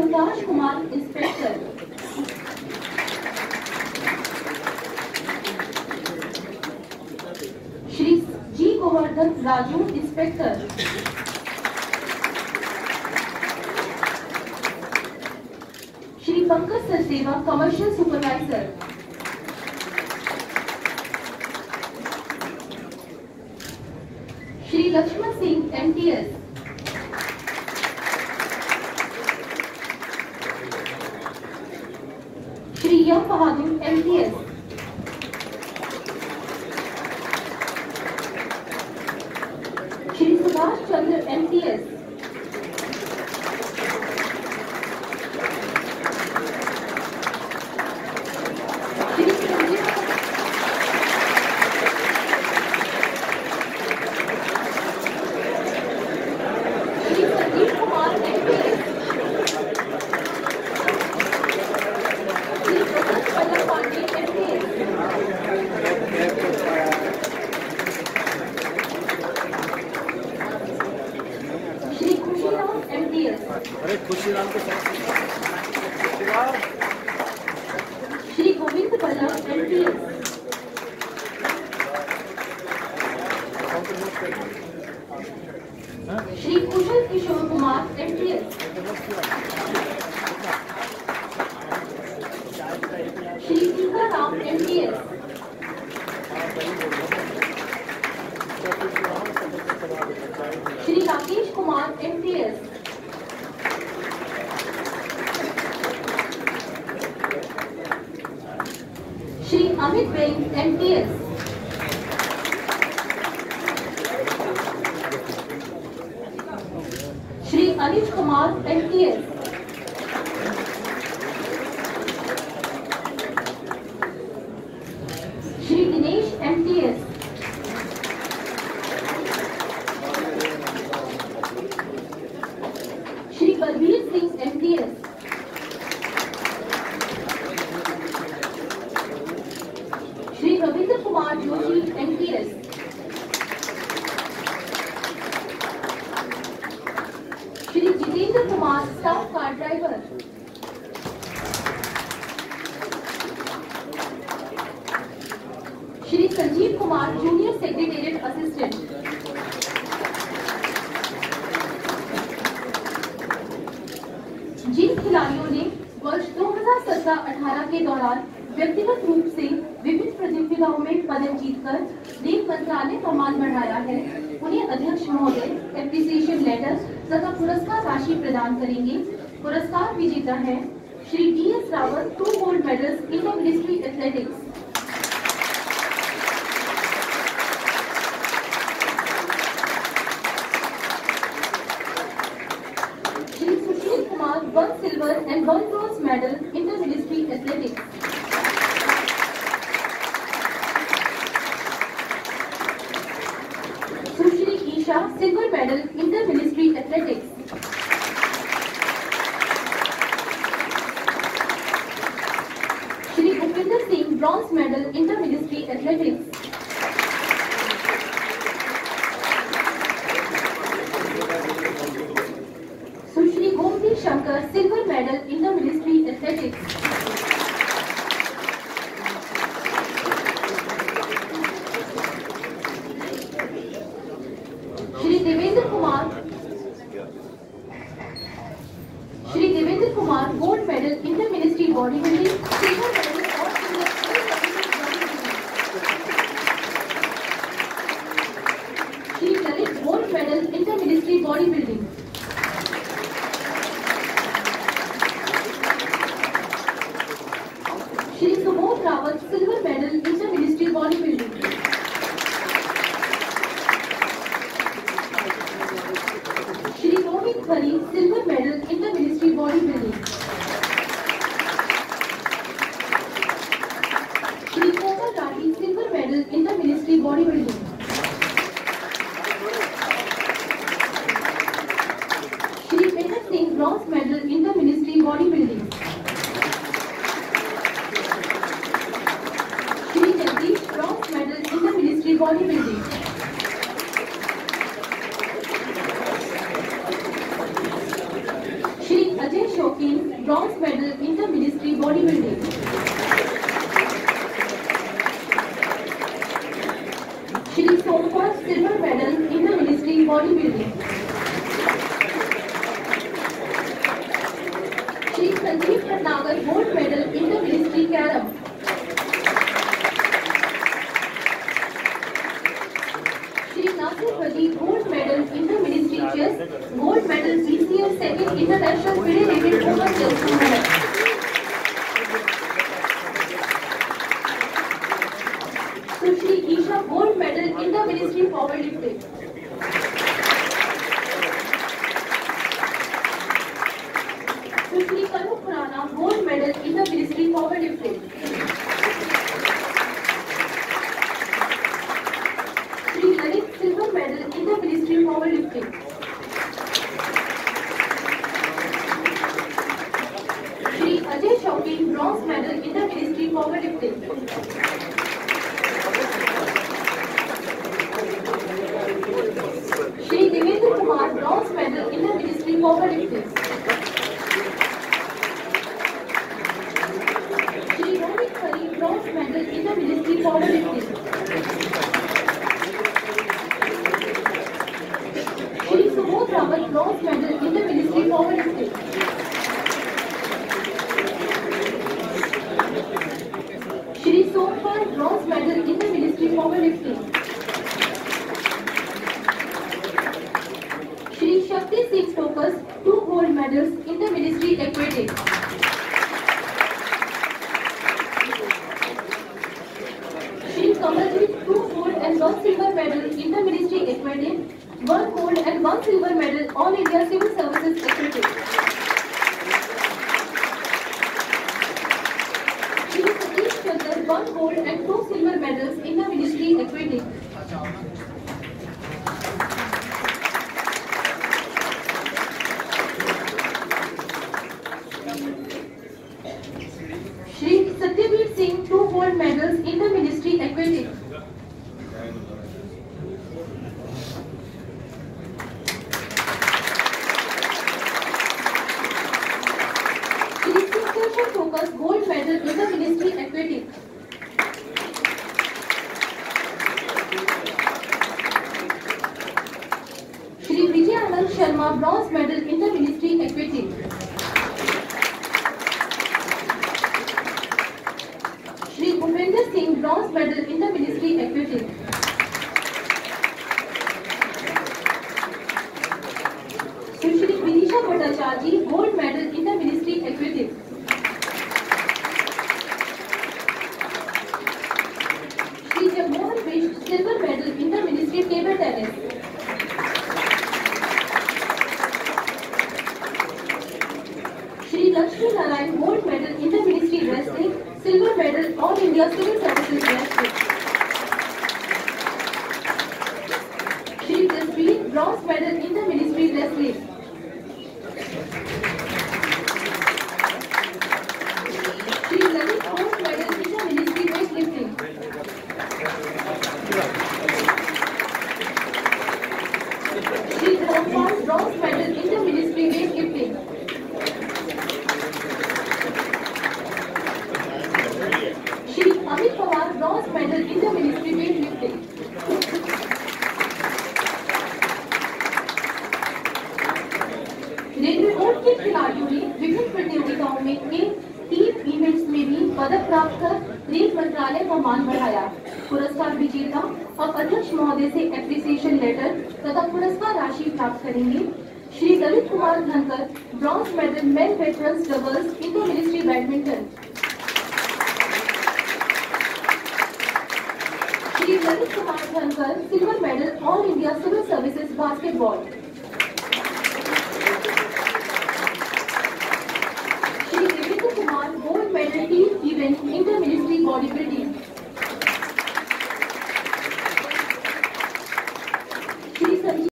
Subhash Kumar inspector, Shri G Govardhan Raju inspector, Shri Pankaj Sachdeva commercial supervisor, Shri Laxman Singh MTS, Shri Yam Bahadur MTS, Shri Subhash Chandra MTS, Shri Govind Ballabh MTS, Shri Kushal Kishore Kumar MTS, Shri Tikaram MTS, Shri Rakesh Kumar MTS, Shri Amit Beg MTS, Shri Anish Kumar MTS, Shri Dinesh MTS, Shri Balbir Singh MTS, Shri Ravindra Kumar Joshi MTS, Shri Jitendra Kumar staff car driver, Shri Sanjeev Kumar junior secretariat assistant, जिन खिलाड़ियों ने वर्ष 2017-18 के दौरान व्यक्तिगत रूप से विभिन्न प्रतियोगिताओं में पदक जीतकर रेल मंत्रालय का मान बढ़ाया है, उन्हें अध्यक्ष महोदय एप्रिसिएशन लेटर तथा पुरस्कार राशि प्रदान करेंगे। पुरस्कार विजेता है Shri D S. Rawat, 2 gold medals in the military athletics. Shri Sushil Kumar, 1 silver and 1 bronze medal in the military athletics. Silver medal inter ministry athletics। Shri Bhupinder Singh, bronze medal inter ministry athletics. Sushri Gomti Shankar, silver medal inter ministry athletics. Shri Devendra Kumar, gold medal inter ministry body building, silver medal और Shri Lalit, gold medal inter ministry body building. Shri Subodh Rawat, silver medal inter ministry body building. Shri Rohit Khari, silver medal inter ministry body building. Shri Komal Rathi, silver medal inter ministry body building. Shri Mehar Singh, bronze medal inter ministry body building. Shri Jagdish, bronze medal inter ministry body building. Shri Ajay Shaukin, bronze medal inter-ministry bodybuilding. Shri Somkar, silver medal inter-ministry bodybuilding. Shri Sanjeev Bhatnagar, gold medal inter-ministry carom. Shri Nasir Wali, gold medal inter-ministry chess, gold medal BCF second international federated women chess tournament. Sushri Isha, gold medal inter-ministry powerlifting. Sushri Kanu Khurana, gold medal inter-ministry powerlifting. Shri Lalit, silver medal inter-ministry powerlifting. Shri Ajay Shaukin, bronze medal inter-ministry powerlifting. Shri Devendra Kumar, bronze medal inter-ministry powerlifting. Shri Rohit Khari, bronze medal inter-ministry powerlifting. Shri Subodh Rawat, bronze medal inter-ministry powerlifting. Shri Somkar, bronze medal inter-ministry powerlifting. Shri Shakti Singh Stokas, 2 gold medals inter-ministry aquatic. Shri Kamaljeet, 2 gold and 1 silver medal inter-ministry aquatic, 1 gold and 1 silver medal All India Civil Services aquatic. Shri Satish Chandra, 1 gold and 2 silver medals inter-ministry aquatic. Shri Satyavir Singh, 2 gold medals inter-ministry aquatic. Shri Singh Focus, gold medal inter-ministry aquatic. Shri Vijay Anand Sharma, bronze medal inter-ministry aquatic. Shri Bhupender Singh, bronze medal inter-ministry aquatic. Shri Vidisha Bhattacharya, gold medal inter-ministry aquatic. Shri Jagmohan Vish, silver medal inter-ministry table tennis. Shri Lakshmi Narayan, gold medal inter-ministry wrestling, silver medal All India Civil Services wrestling. Shri Jaspreet, bronze medal inter-ministry wrestling. Shri Lalit, gold medal inter-ministry weightlifting. Shri Dharampal, bronze medal inter-ministry weightlifting. Shri Amit Pawar, bronze medal inter-ministry weightlifting. Railway board के खिलाड़ियों ने विभिन्न प्रतियोगिताओं में team events में भी पदक प्राप्त कर रेल मंत्रालय का मान बढ़ाया। पुरस्कार विजेता और अध्यक्ष महोदय से एप्रिसिएशन लेटर तथा पुरस्कार राशि प्राप्त करेंगे। Shri Lalit Kumar Dhankar, bronze medal men veterans doubles inter ministry badminton. Shri Lalit Kumar Dhankar, silver medal all India civil services basketball.